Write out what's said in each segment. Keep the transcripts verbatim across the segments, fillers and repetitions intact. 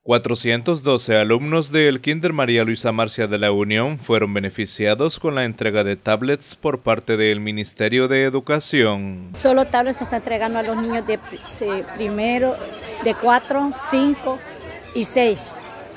cuatrocientos doce alumnos del Kinder María Luisa Marcia de la Unión fueron beneficiados con la entrega de tablets por parte del Ministerio de Educación. Solo tablets se está entregando a los niños de primero, de cuatro, cinco y seis.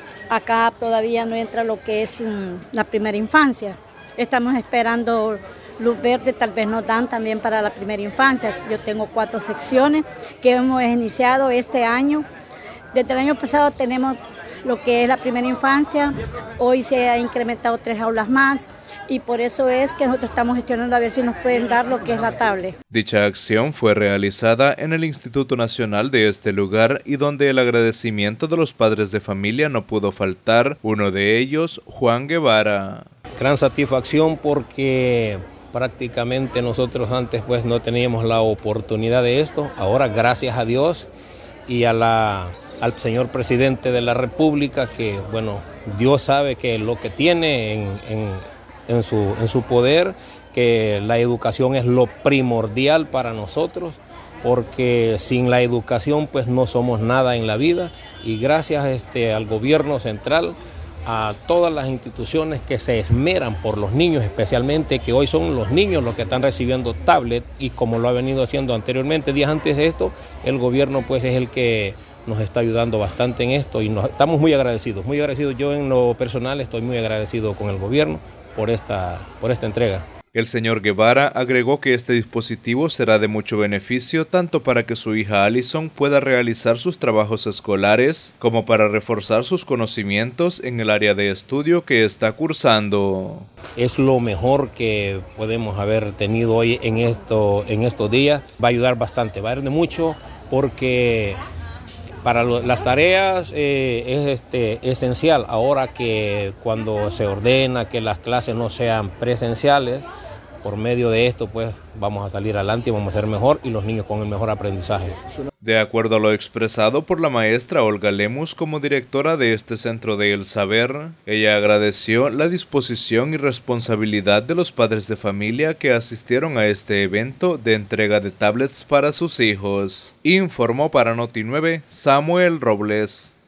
Acá todavía no entra lo que es la primera infancia. Estamos esperando luz verde, tal vez nos dan también para la primera infancia. Yo tengo cuatro secciones que hemos iniciado este año. Desde el año pasado tenemos lo que es la primera infancia, hoy se ha incrementado tres aulas más y por eso es que nosotros estamos gestionando a ver si nos pueden dar lo que es la tablet. Dicha acción fue realizada en el Instituto Nacional de este lugar y donde el agradecimiento de los padres de familia no pudo faltar, uno de ellos, Juan Guevara. Gran satisfacción porque prácticamente nosotros antes pues no teníamos la oportunidad de esto, ahora gracias a Dios y a la... al señor presidente de la República, que bueno, Dios sabe que lo que tiene en, en, en, su, en su poder, que la educación es lo primordial para nosotros, porque sin la educación pues no somos nada en la vida, y gracias este, al gobierno central, a todas las instituciones que se esmeran por los niños, especialmente que hoy son los niños los que están recibiendo tablet, y como lo ha venido haciendo anteriormente, días antes de esto, el gobierno pues es el que nos está ayudando bastante en esto y nos, estamos muy agradecidos, muy agradecidos. Yo en lo personal estoy muy agradecido con el gobierno por esta, por esta entrega. El señor Guevara agregó que este dispositivo será de mucho beneficio tanto para que su hija Alison pueda realizar sus trabajos escolares como para reforzar sus conocimientos en el área de estudio que está cursando. Es lo mejor que podemos haber tenido hoy en, esto, en estos días. Va a ayudar bastante, va a ayudar de mucho porque para las tareas eh, es este, esencial, ahora que cuando se ordena que las clases no sean presenciales, por medio de esto pues vamos a salir adelante y vamos a ser mejor y los niños con el mejor aprendizaje. De acuerdo a lo expresado por la maestra Olga Lemus como directora de este Centro de El Saber, ella agradeció la disposición y responsabilidad de los padres de familia que asistieron a este evento de entrega de tablets para sus hijos. Informó para Noti nueve Samuel Robles.